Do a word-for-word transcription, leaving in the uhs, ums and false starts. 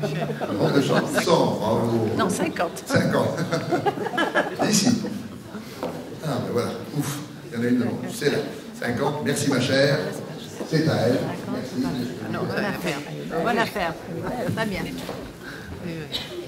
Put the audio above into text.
Nombre de chance. cent, bravo. Non, cinquante. cinquante. Ici. Ah, ben voilà. Ouf. Il y en a une de bon. C'est là. cinquante. Merci, ma chère. C'est à elle. Merci. Non, bonne affaire. Bonne affaire. Très bien. Oui, oui.